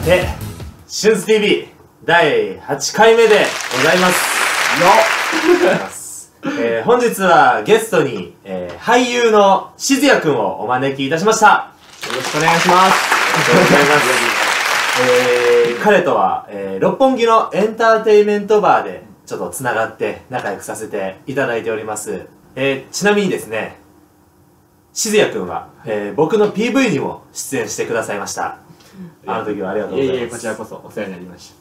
て、シュンズ TV 第8回目でございますよ。本日はゲストに、俳優のしずやくんをお招きいたしました。よろしくお願いします。ありがとうございます。彼とは、六本木のエンターテイメントバーでちょっとつながって仲良くさせていただいております。ちなみにですね、しずやくんは、僕の PV にも出演してくださいました。あの時はありがとうございます。 いえいえ、こちらこそお世話になりました。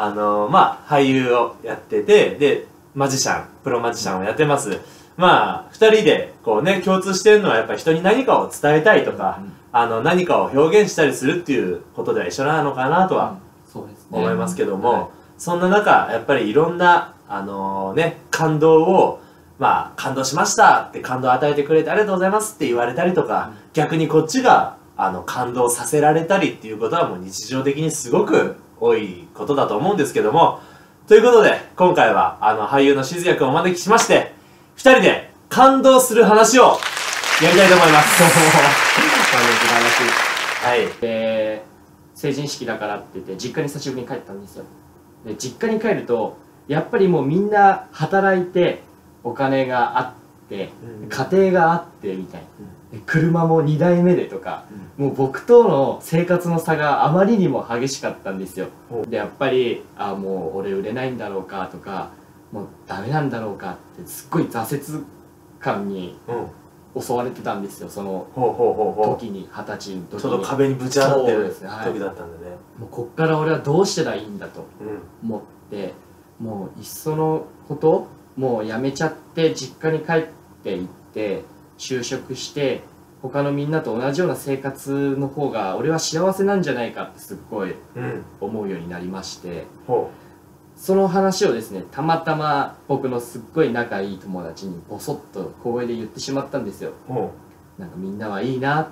まあ、俳優をやってて、で、マジシャン、プロマジシャンをやってます。まあ、二人で、こうね、共通してるのはやっぱり人に何かを伝えたいとか、何かを表現したりするっていうことでは一緒なのかなとは、思いますけども、そんな中、やっぱりいろんな、感動を、まあ、感動しましたって感動を与えてくれてありがとうございますって言われたりとか、逆にこっちが、感動させられたりっていうことはもう日常的にすごく多いことだと思うんですけども、ということで、今回は、俳優のしずやくんをお招きしまして、二人で感動する話をやりたいと思います。 はい。成人式だからって言って、実家に久しぶりに帰ったんですよ。で、実家に帰ると、やっぱりもうみんな働いて、お金があって、家庭があってみたいな。車も2台目でとか、もう僕との生活の差があまりにも激しかったんですよ。でやっぱりもう俺売れないんだろうかとか、もうダメなんだろうかってすっごい挫折感に襲われてたんですよ、その時に、20歳の時に。 ちょうど壁にぶち当たってる時だったんだね。 もうこっから俺はどうしたらいいんだと思って、もういっそのこともうやめちゃって実家に帰って行って就職して、他のみんなと同じような生活の方が俺は幸せなんじゃないかってすっごい思うようになりまして、その話をですね、たまたま僕のすっごい仲いい友達にボソッと小声で言ってしまったんですよ。なんかみんなはいいなって、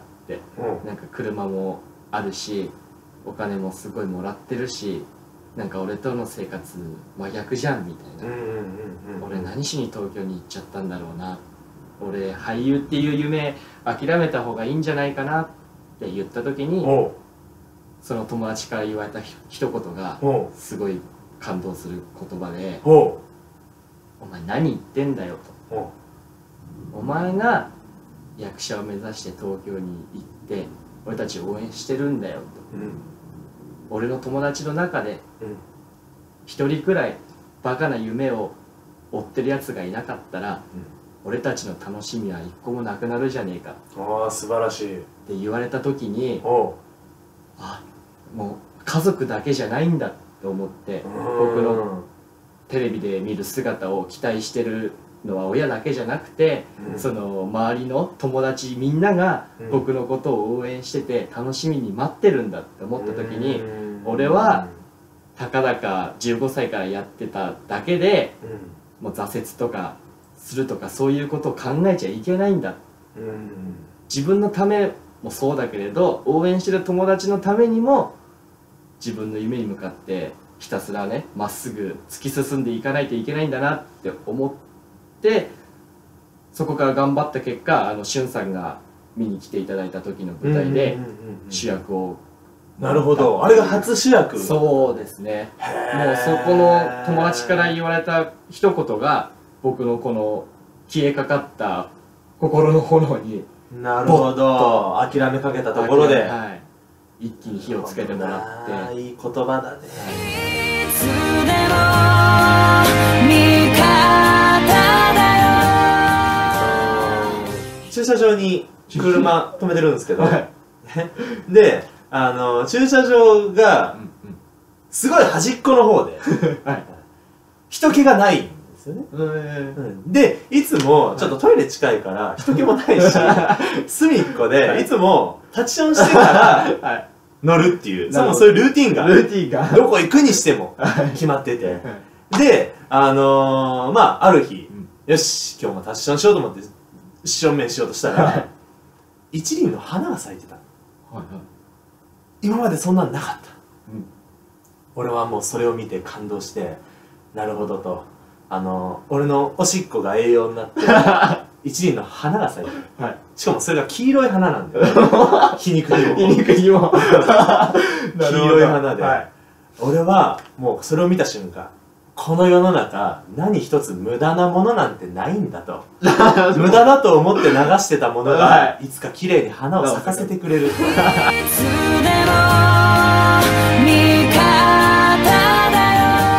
なんか車もあるしお金もすごいもらってるし、なんか俺との生活真逆じゃんみたいな。俺何しに東京に行っちゃったんだろうな、俺俳優っていう夢諦めた方がいいんじゃないかなって言った時に、その友達から言われた一言がすごい感動する言葉で「お前何言ってんだよ」と「お前が役者を目指して東京に行って俺たちを応援してるんだよ」と「俺の友達の中で一人くらいバカな夢を追ってるやつがいなかったら俺たちの楽しみは一個もなくなるじゃねえか」 素晴らしいって言われた時に、もう家族だけじゃないんだと思って、僕のテレビで見る姿を期待してるのは親だけじゃなくて、その周りの友達みんなが僕のことを応援してて楽しみに待ってるんだって思った時に、俺はたかだか15歳からやってただけでもう挫折とかするとかそういうことを考えちゃいけないんだ。自分のためもそうだけれど応援してる友達のためにも自分の夢に向かってひたすらねまっすぐ突き進んでいかないといけないんだなって思って、そこから頑張った結果しゅんさんが見に来ていただいた時の舞台で主役を。 なるほど、あれが初主役。 そうですね。もうそこの友達から言われた一言が僕のこの消えかかった心の炎に、 なるほど、諦めかけたところで一気に火をつけてもらって。 いい言葉だね。 いつでも味方だよ。 駐車場に車止めてるんですけどで、駐車場がすごい端っこの方で人気がないんですよね。で、いつもちょっとトイレ近いから人気もないし、隅っこでいつもタッチションしてから乗るっていう、そういうルーティンがどこ行くにしても決まってて、で、ある日、よし今日もタッチションしようと思って正面しようとしたら一輪の花が咲いてた。今までそんなんなかった。俺はもうそれを見て感動して、なるほどと、俺のおしっこが栄養になって一輪の花が咲いてる、 はい、 しかもそれが黄色い花なんだよ皮肉にも皮肉にも黄色い花で、 はい、 俺はもうそれを見た瞬間、この世の中何一つ無駄なものなんてないんだと無駄だと思って流してたものが、はい、いつか綺麗に花を咲かせてくれるいつでも味方だ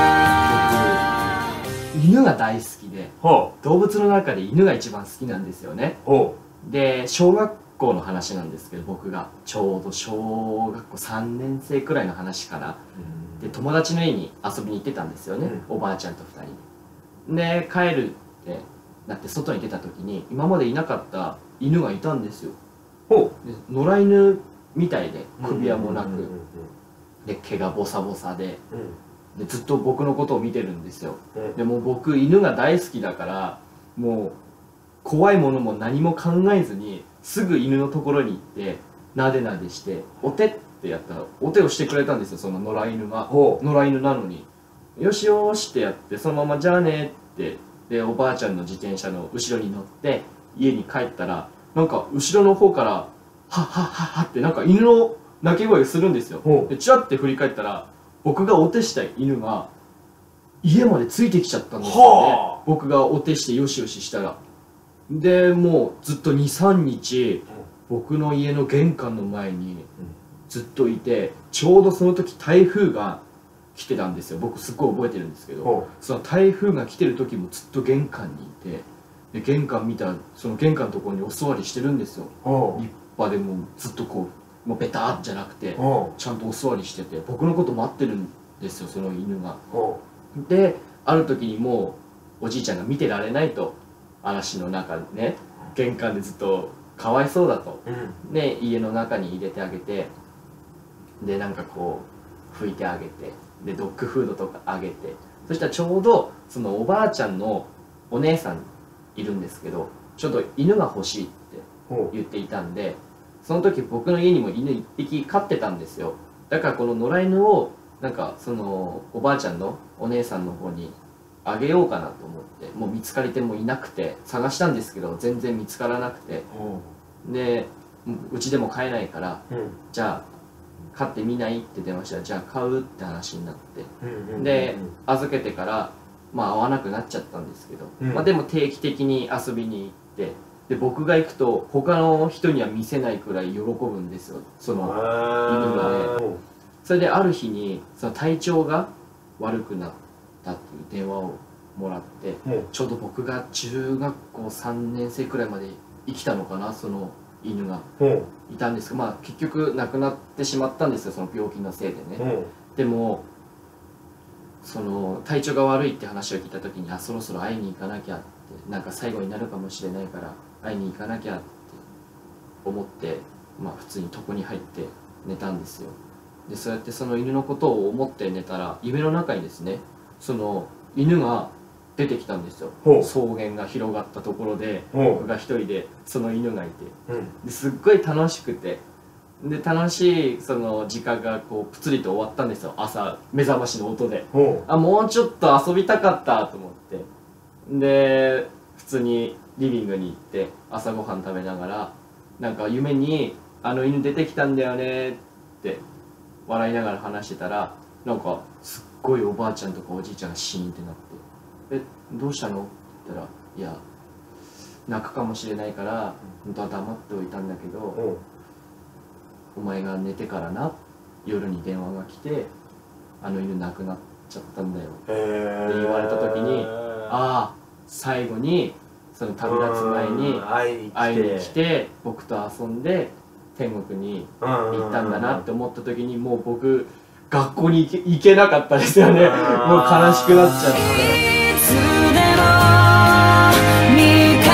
よ。犬が大好きで、動物の中で犬が一番好きなんですよね。で小学校の話なんですけど、僕がちょうど小学校3年生くらいの話かな。で友達の家に遊びに行ってたんですよね、おばあちゃんと2人で。帰るってなって外に出た時に今までいなかった犬がいたんですよ。で野良犬みたいで、首輪もなくで毛がボサボサで、でずっと僕のことを見てるんですよ。でもう僕犬が大好きだから、もう怖いものも何も考えずにすぐ犬のところに行ってなでなでしてお手ってやったらお手をしてくれたんですよ、その野良犬が。野良犬なのによしよしってやって、そのままじゃあねって、でおばあちゃんの自転車の後ろに乗って家に帰ったら、なんか後ろの方からハッハッハッハッってなんか犬の鳴き声するんですよ。でチラッて振り返ったら、僕がお手した犬が家までついてきちゃったんですよね。僕がお手してよしよししたら。でもうずっと 2,3 日僕の家の玄関の前にずっといて、ちょうどその時台風が来てたんですよ。僕すっごい覚えてるんですけど、その台風が来てる時もずっと玄関にいて、で玄関見たらその玄関のところにお座りしてるんですよ。立派でもうずっとこう、もうベターじゃなくてちゃんとお座りしてて、僕のこと待ってるんですよ、その犬が。である時にもうおじいちゃんが見てられないと、嵐の中でね、玄関でずっとかわいそうだと、で家の中に入れてあげて、でなんかこう拭いてあげて、でドッグフードとかあげて、そしたらちょうどそのおばあちゃんのお姉さんいるんですけど、ちょっと犬が欲しいって言っていたんで、その時僕の家にも犬1匹飼ってたんですよ。だからこの野良犬をなんかそのおばあちゃんのお姉さんの方にあげようかなと思って、もう見つかり手もいなくて探したんですけど全然見つからなくて、でうちでも飼えないから、じゃあ飼ってみないって電話したら、じゃあ買うって話になって、で預けてからまあ会わなくなっちゃったんですけど、まあでも定期的に遊びに行って、で僕が行くと他の人には見せないくらい喜ぶんですよ、その犬がね。それである日にその体調が悪くなったっていう電話をもらって、ちょうど僕が中学校3年生くらいまで生きたのかな、その犬がいたんですけど、まあ結局亡くなってしまったんですよ、その病気のせいでね。でもその体調が悪いって話を聞いた時に、あ、そろそろ会いに行かなきゃって、なんか最後になるかもしれないから会いに行かなきゃって思って、まあ普通に床に入って寝たんですよ。でそうやってその犬のことを思って寝たら、夢の中にですね、その犬が出てきたんですよ。草原が広がったところで僕が一人で、その犬がいて、ですっごい楽しくて、で楽しいその時間がこうぷつりと終わったんですよ、朝目覚ましの音で。あ、もうちょっと遊びたかったと思って、で普通にリビングに行って朝ごはん食べながら、なんか夢に「あの犬出てきたんだよね」って笑いながら話してたら、なんかすっごいおばあちゃんとかおじいちゃんがシーンってなって「え、どうしたの?」って言ったら「いや泣くかもしれないから本当は黙っておいたんだけど、お前が寝てからな、夜に電話が来てあの犬亡くなっちゃったんだよ」って言われた時に、ああ最後にその旅立つ前に会いに来て僕と遊んで天国に行ったんだなって思った時に、もう僕学校に行けなかったですよね。もう悲しくなっちゃって。いつでも味方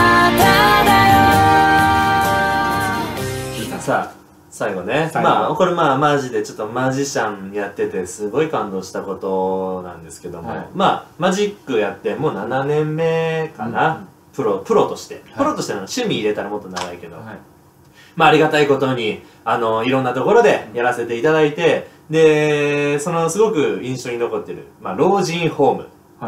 だよ。さあ最後ね、まあこれまあマジでちょっとマジシャンやっててすごい感動したことなんですけども、まあマジックやってもう7年目かな、プロとして、プロとしての趣味入れたらもっと長いけど、まあありがたいことにいろんなところでやらせていただいて、でそのすごく印象に残ってる、まあ、老人ホーム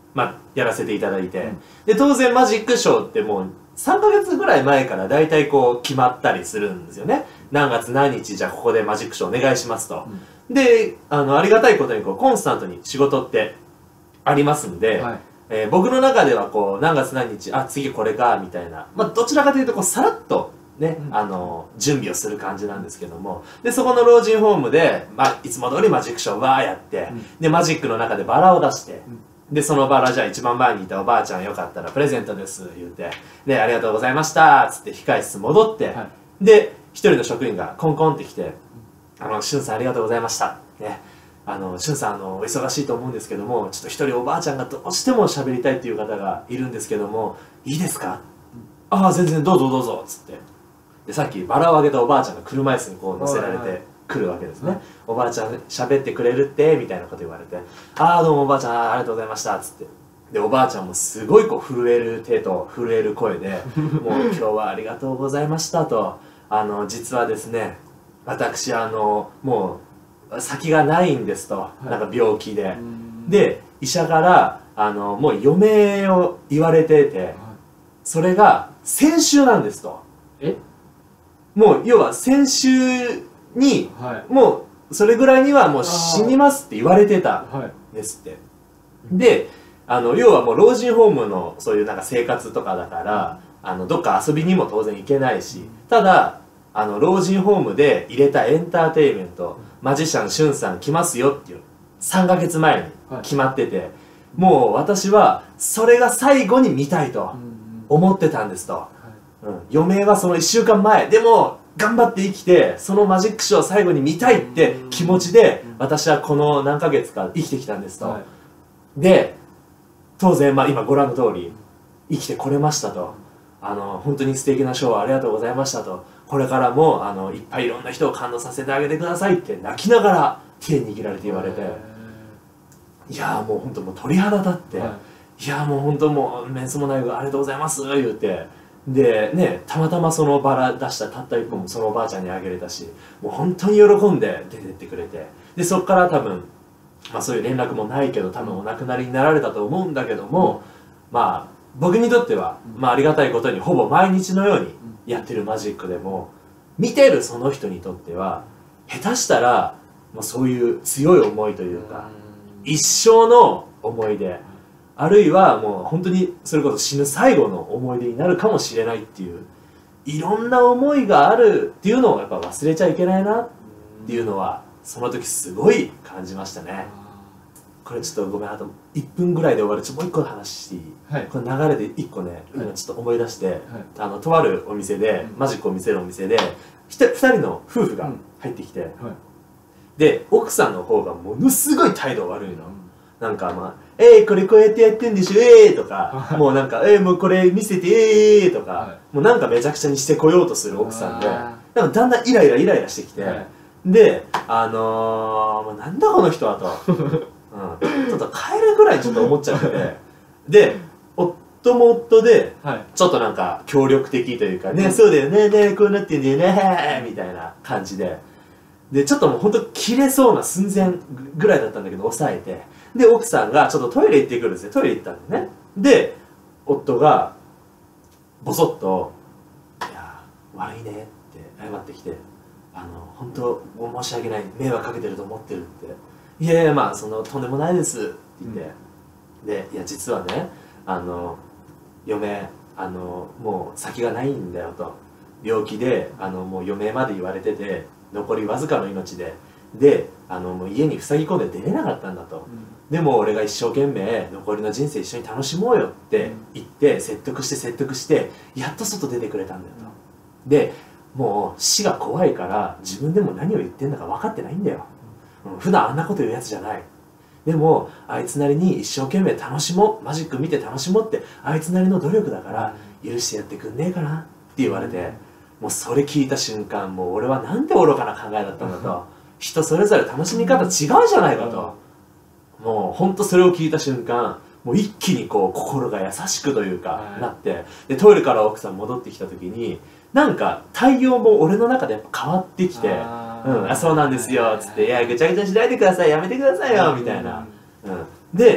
まあ、やらせていただいて、で当然マジックショーってもう3ヶ月ぐらい前から大体こう決まったりするんですよね。何月何日じゃあここでマジックショーお願いしますと、でありがたいことにこうコンスタントに仕事ってありますんで、僕の中ではこう何月何日次これかみたいな、まあ、どちらかというとこうさらっとね、準備をする感じなんですけども、でそこの老人ホームで、まあ、いつも通りマジックショーわーやって、でマジックの中でバラを出して、でそのバラじゃあ一番前にいたおばあちゃんよかったらプレゼントです言うて、でありがとうございましたっつって控室戻って、で一人の職員がコンコンって来て「しゅんさんありがとうございました」ね、しゅんさんお忙しいと思うんですけども、ちょっと一人おばあちゃんがどうしても喋りたいっていう方がいるんですけどもいいですか？ああ全然どうぞどうぞっつって、でさっきバラをあげたおばあちゃんが車椅子にこう乗せられて来るわけですね、おばあちゃん喋ってくれるってみたいなこと言われて、ああどうもおばあちゃんありがとうございましたっつって、でおばあちゃんもすごいこう震える手と震える声でもう今日はありがとうございましたと、実はですね私もう先がないんですと、なんか病気で、で医者からもう余命を言われてて、それが先週なんですと。もう要は先週に、もうそれぐらいにはもう死にますって言われてたんですって。で要はもう老人ホームのそういうなんか生活とかだからどっか遊びにも当然行けないし、ただ老人ホームで入れたエンターテインメント、マジシャンしゅんさん来ますよっていう3ヶ月前に決まってて、もう私はそれが最後に見たいと思ってたんですと。余命はその1週間前でも頑張って生きてそのマジックショーを最後に見たいって気持ちで私はこの何ヶ月か生きてきたんですと。で当然まあ今ご覧の通り生きてこれましたと。本当に素敵なショーありがとうございましたと。これからもいっぱいいろんな人を感動させてあげてくださいって泣きながら手握られて言われて、いやもう本当もう鳥肌立って、いやもう本当もうメンツもないがありがとうございます言うて、でねたまたまそのバラ出したたった1個もそのおばあちゃんにあげれたし、もう本当に喜んで出てってくれて、でそっから多分まあそういう連絡もないけど多分お亡くなりになられたと思うんだけども、まあ僕にとっては、まあ、ありがたいことにほぼ毎日のようにやってるマジックでも見てるその人にとっては下手したらもうそういう強い思いというか一生の思い出、あるいはもう本当にそれこそ死ぬ最後の思い出になるかもしれないっていう、いろんな思いがあるっていうのをやっぱ忘れちゃいけないなっていうのはその時すごい感じましたね。これちょっとごめん、あと1分ぐらいで終わる。もう1個話していい？この流れで1個ね、今ちょっと思い出して、とあるお店で、マジックを見せるお店で2人の夫婦が入ってきて、で奥さんの方がものすごい態度悪いの。なんかまあこれこうやってやってんでしょとか、もうなんかもうこれ見せてとか、もうなんかめちゃくちゃにしてこようとする奥さんで、なんかだんだんイライラしてきて、でもうなんだこの人はと。ちょっと帰るぐらいちょっと思っちゃってで夫も夫でちょっとなんか協力的というかね、そうだよね、ねこうなってんだよねみたいな感じでちょっともうほんと切れそうな寸前ぐらいだったんだけど抑えて、で奥さんがちょっとトイレ行ってくるんですよ。トイレ行ったんだよね。で夫がボソッと「いや悪いね」って謝ってきて「本当申し訳ない、迷惑かけてると思ってる」って。いやいやまあとんでもないですって言って、でいや実はね嫁もう先がないんだよと、病気でもう余命まで言われてて残りわずかの命でもう家に塞ぎ込んで出れなかったんだと、でも俺が一生懸命残りの人生一緒に楽しもうよって言って説得してやっと外出てくれたんだよと。でもう死が怖いから自分でも何を言ってんだか分かってないんだよ。普段あんなこと言うやつじゃない。でもあいつなりに一生懸命楽しもう、マジック見て楽しもうってあいつなりの努力だから許してやってくんねえかなって言われて、もうそれ聞いた瞬間もう俺はなんて愚かな考えだったんだと人それぞれ楽しみ方違うじゃないかと、もうほんとそれを聞いた瞬間もう一気にこう心が優しくというかなって、でトイレから奥さん戻ってきた時になんか対応も俺の中でやっぱ変わってきて、そうなんですよっつって、いやぐちゃぐちゃしないでください、やめてくださいよみたいな、で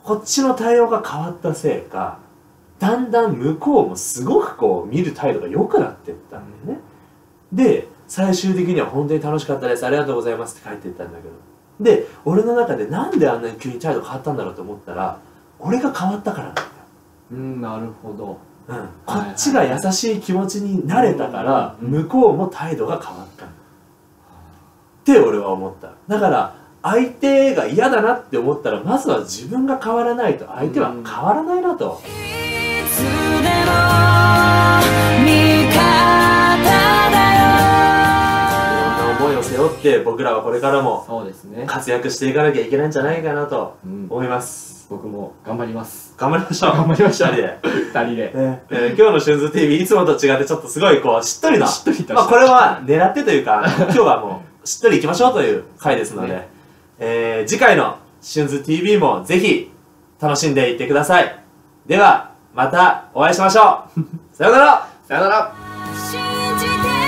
こっちの対応が変わったせいか、だんだん向こうもすごくこう見る態度が良くなっていったんだよね。で最終的には本当に楽しかったです、ありがとうございますって帰っていったんだけど、で俺の中でなんであんなに急に態度変わったんだろうと思ったら、俺が変わったからなんだよ。 なるほど。 こっちが優しい気持ちになれたから向こうも態度が変わったって俺は思った。だから相手が嫌だなって思ったら、まずは自分が変わらないと相手は変わらないなと。 いつでも味方だよ。 いろんな思いを背負って僕らはこれからもそうですね。 活躍していかなきゃいけないんじゃないかなとうん思います。 僕も頑張ります。 頑張りましょう。 頑張りましょう二人で。 二人で。 今日のシュンズ TV いつもと違ってちょっとすごいこうしっとりな、 しっとりとしたまあこれは狙ってというか今日はもうしっとりいきましょうという回ですので、次回のシュンズ TV もぜひ楽しんでいってください。ではまたお会いしましょう。さようなら。 さよなら。 信じて